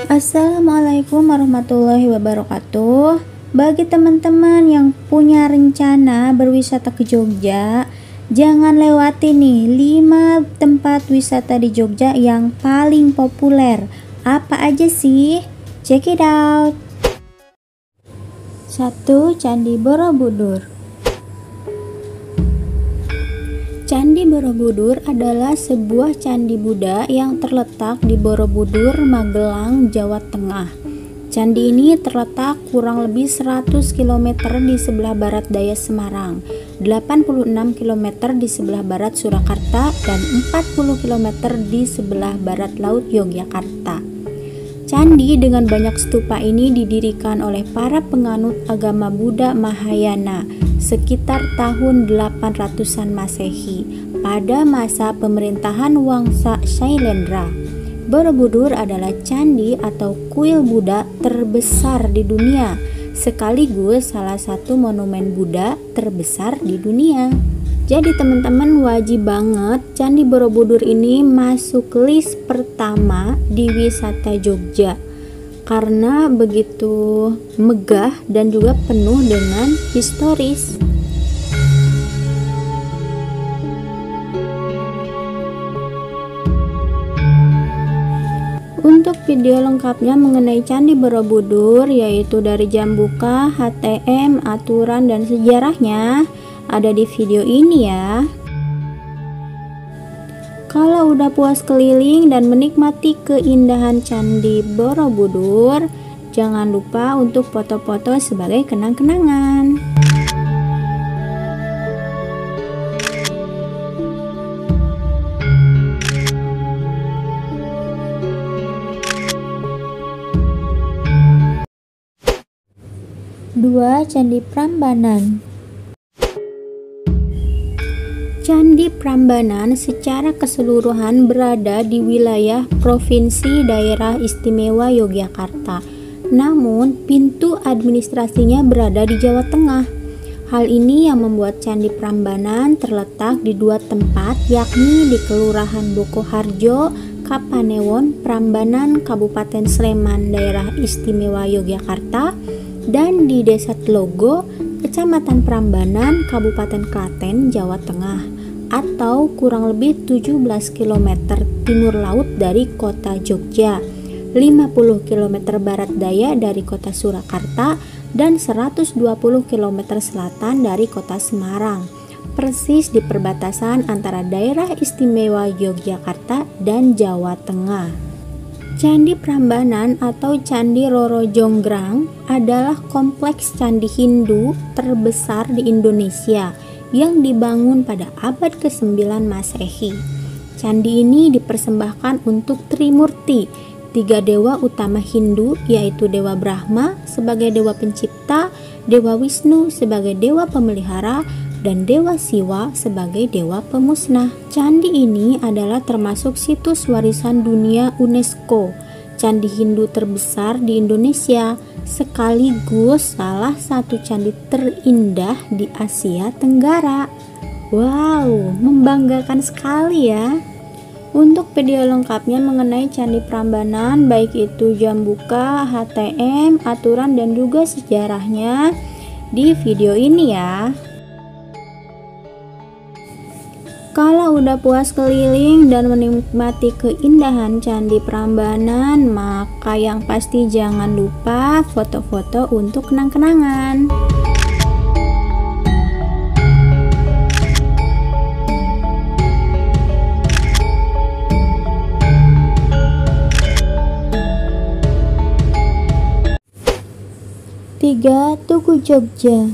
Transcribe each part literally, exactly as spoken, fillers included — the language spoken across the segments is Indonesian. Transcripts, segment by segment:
Assalamualaikum warahmatullahi wabarakatuh. Bagi teman-teman yang punya rencana berwisata ke Jogja, jangan lewati nih lima tempat wisata di Jogja yang paling populer. Apa aja sih? Check it out. satu. Candi Borobudur. Candi Borobudur adalah sebuah candi Buddha yang terletak di Borobudur, Magelang, Jawa Tengah. Candi ini terletak kurang lebih seratus kilometer di sebelah barat daya Semarang, delapan puluh enam kilometer di sebelah barat Surakarta, dan empat puluh kilometer di sebelah barat laut Yogyakarta. Candi dengan banyak stupa ini didirikan oleh para penganut agama Buddha Mahayana sekitar tahun delapan ratusan Masehi pada masa pemerintahan Wangsa Shailendra. Borobudur adalah candi atau kuil Buddha terbesar di dunia, sekaligus salah satu monumen Buddha terbesar di dunia. Jadi teman-teman wajib banget Candi Borobudur ini masuk list pertama di wisata Jogja karena begitu megah dan juga penuh dengan historis. Untuk video lengkapnya mengenai Candi Borobudur, yaitu dari jam buka, H T M, aturan, dan sejarahnya, ada di video ini ya. Kalau udah puas keliling dan menikmati keindahan Candi Borobudur, jangan lupa untuk foto-foto sebagai kenang-kenangan. dua. Candi Prambanan. Candi Prambanan secara keseluruhan berada di wilayah Provinsi Daerah Istimewa Yogyakarta, namun pintu administrasinya berada di Jawa Tengah. Hal ini yang membuat Candi Prambanan terletak di dua tempat, yakni di Kelurahan Bokoharjo, Kapanewon, Prambanan, Kabupaten Sleman, Daerah Istimewa Yogyakarta, dan di Desa Tlogo, Kecamatan Prambanan, Kabupaten Klaten, Jawa Tengah, atau kurang lebih tujuh belas kilometer timur laut dari kota Jogja, lima puluh kilometer barat daya dari kota Surakarta, dan seratus dua puluh kilometer selatan dari kota Semarang, persis di perbatasan antara daerah istimewa Yogyakarta dan Jawa Tengah. Candi Prambanan atau Candi Roro Jonggrang adalah kompleks candi Hindu terbesar di Indonesia yang dibangun pada abad kesembilan Masehi. Candi ini dipersembahkan untuk Trimurti, tiga dewa utama Hindu, yaitu Dewa Brahma sebagai dewa pencipta, Dewa Wisnu sebagai dewa pemelihara, dan Dewa Siwa sebagai dewa pemusnah. Candi ini adalah termasuk situs warisan dunia UNESCO, candi Hindu terbesar di Indonesia, sekaligus salah satu candi terindah di Asia Tenggara. Wow, membanggakan sekali ya. Untuk video lengkapnya mengenai Candi Prambanan, baik itu jam buka, H T M, aturan, dan juga sejarahnya, di video ini ya. Kalau udah puas keliling dan menikmati keindahan Candi Prambanan, maka yang pasti jangan lupa foto-foto untuk kenang-kenangan. tiga. Tugu Jogja.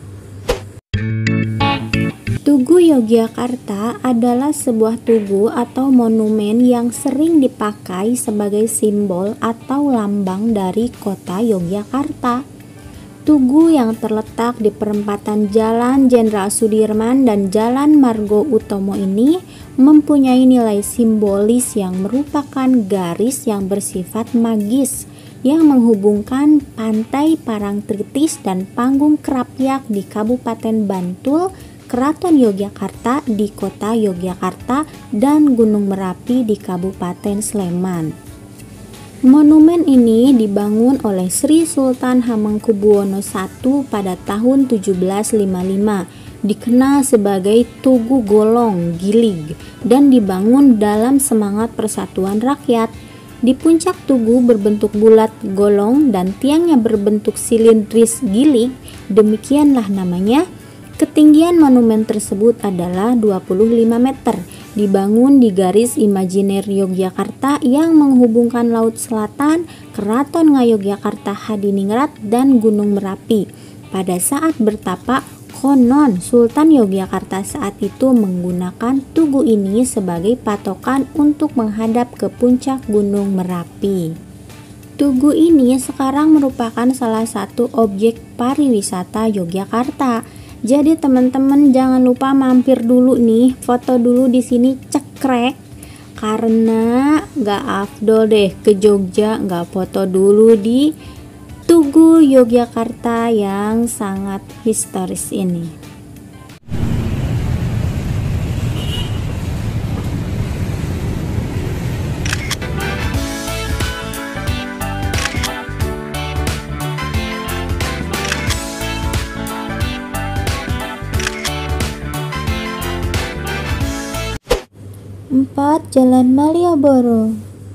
Tugu Yogyakarta adalah sebuah tugu atau monumen yang sering dipakai sebagai simbol atau lambang dari kota Yogyakarta. Tugu yang terletak di perempatan Jalan Jenderal Sudirman dan Jalan Margo Utomo ini mempunyai nilai simbolis yang merupakan garis yang bersifat magis yang menghubungkan Pantai Parangtritis dan Panggung Krapyak di Kabupaten Bantul, Keraton Yogyakarta di kota Yogyakarta, dan Gunung Merapi di Kabupaten Sleman. Monumen ini dibangun oleh Sri Sultan Hamengkubuwono I pada tahun tujuh belas lima puluh lima, dikenal sebagai Tugu Golong Gilig dan dibangun dalam semangat persatuan rakyat. Di puncak tugu berbentuk bulat golong dan tiangnya berbentuk silindris gilig, demikianlah namanya. Ketinggian monumen tersebut adalah dua puluh lima meter, dibangun di garis imajiner Yogyakarta yang menghubungkan Laut Selatan, Keraton Ngayogyakarta Hadiningrat, dan Gunung Merapi. Pada saat bertapa, konon Sultan Yogyakarta saat itu menggunakan tugu ini sebagai patokan untuk menghadap ke puncak Gunung Merapi. Tugu ini sekarang merupakan salah satu objek pariwisata Yogyakarta. Jadi teman-teman jangan lupa mampir dulu nih, foto dulu di sini cekrek, karena gak afdol deh ke Jogja gak foto dulu di Tugu Yogyakarta yang sangat historis ini. empat. Jalan Malioboro.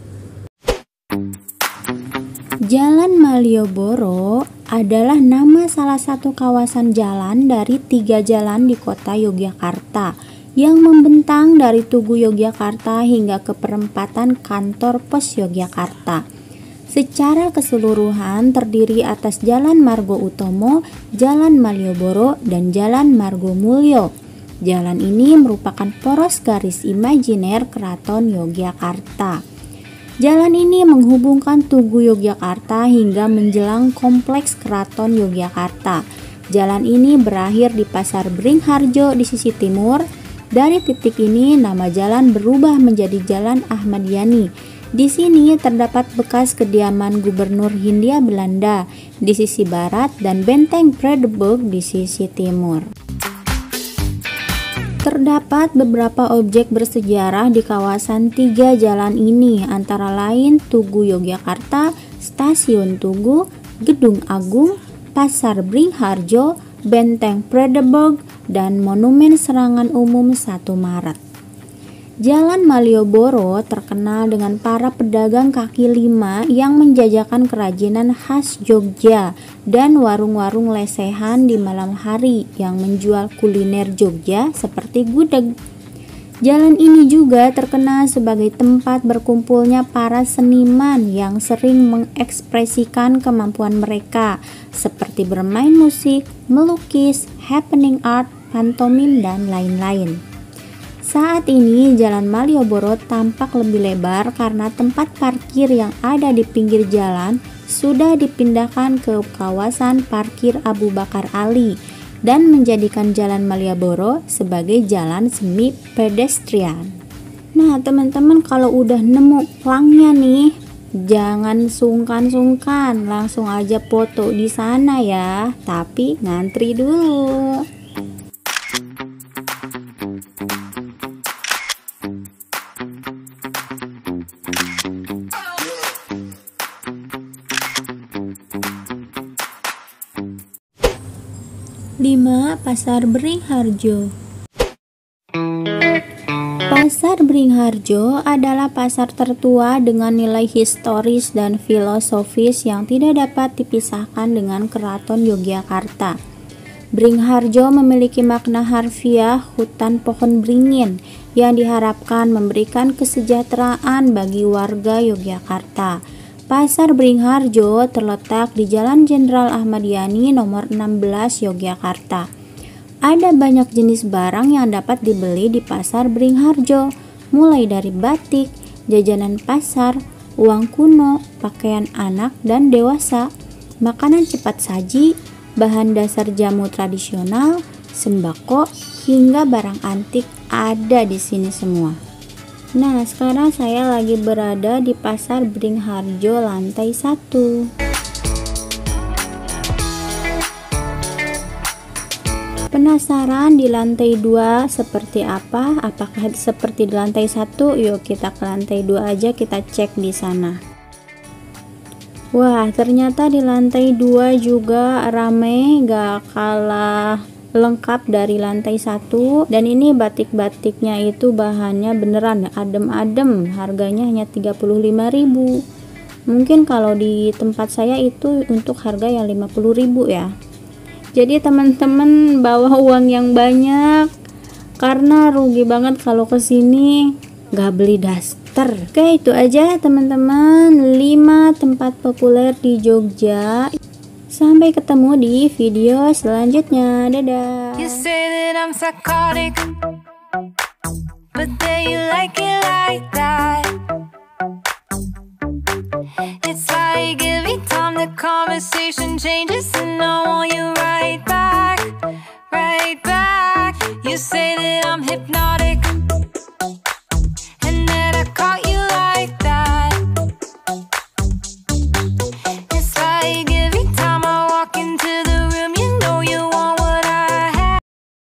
Jalan Malioboro adalah nama salah satu kawasan jalan dari tiga jalan di kota Yogyakarta yang membentang dari Tugu Yogyakarta hingga ke perempatan kantor pos Yogyakarta. Secara keseluruhan terdiri atas Jalan Margo Utomo, Jalan Malioboro, dan Jalan Margomulyo. Jalan ini merupakan poros garis imajiner Keraton Yogyakarta. Jalan ini menghubungkan Tugu Yogyakarta hingga menjelang kompleks Keraton Yogyakarta. Jalan ini berakhir di Pasar Beringharjo di sisi timur. Dari titik ini nama jalan berubah menjadi Jalan Ahmad Yani. Di sini terdapat bekas kediaman Gubernur Hindia Belanda di sisi barat dan Benteng Vredenburg di sisi timur. Terdapat beberapa objek bersejarah di kawasan tiga jalan ini, antara lain Tugu Yogyakarta, Stasiun Tugu, Gedung Agung, Pasar Beringharjo, Benteng Vredenburg, dan Monumen Serangan Umum satu Maret. Jalan Malioboro terkenal dengan para pedagang kaki lima yang menjajakan kerajinan khas Jogja dan warung-warung lesehan di malam hari yang menjual kuliner Jogja seperti gudeg. Jalan ini juga terkenal sebagai tempat berkumpulnya para seniman yang sering mengekspresikan kemampuan mereka seperti bermain musik, melukis, happening art, pantomim, dan lain-lain. Saat ini Jalan Malioboro tampak lebih lebar karena tempat parkir yang ada di pinggir jalan sudah dipindahkan ke kawasan parkir Abu Bakar Ali dan menjadikan Jalan Malioboro sebagai jalan semi pedestrian. Nah teman-teman, kalau udah nemu pelangnya nih, jangan sungkan-sungkan, langsung aja foto di sana ya, tapi ngantri dulu. lima. Pasar Beringharjo. Pasar Beringharjo adalah pasar tertua dengan nilai historis dan filosofis yang tidak dapat dipisahkan dengan Keraton Yogyakarta. Beringharjo memiliki makna harfiah hutan pohon beringin yang diharapkan memberikan kesejahteraan bagi warga Yogyakarta. Pasar Beringharjo terletak di Jalan Jenderal Ahmad Yani nomor enam belas Yogyakarta. Ada banyak jenis barang yang dapat dibeli di Pasar Beringharjo, mulai dari batik, jajanan pasar, uang kuno, pakaian anak dan dewasa, makanan cepat saji, bahan dasar jamu tradisional, sembako, hingga barang antik ada di sini semua. Nah, sekarang saya lagi berada di Pasar Beringharjo lantai satu. Penasaran di lantai dua seperti apa? Apakah seperti di lantai satu? Yuk kita ke lantai dua aja, kita cek di sana. Wah, ternyata di lantai dua juga rame, gak kalah lengkap dari lantai satu. Dan ini batik-batiknya itu bahannya beneran adem-adem, harganya hanya tiga puluh lima ribu. Mungkin kalau di tempat saya itu untuk harga yang lima puluh ribu ya. Jadi teman-teman bawa uang yang banyak, karena rugi banget kalau kesini gak beli daster. Oke, itu aja teman-teman, lima tempat populer di Jogja. Sampai ketemu di video selanjutnya. Dadah. You say that I'm psychotic, but then you like it like that. It's like every time the conversation changes and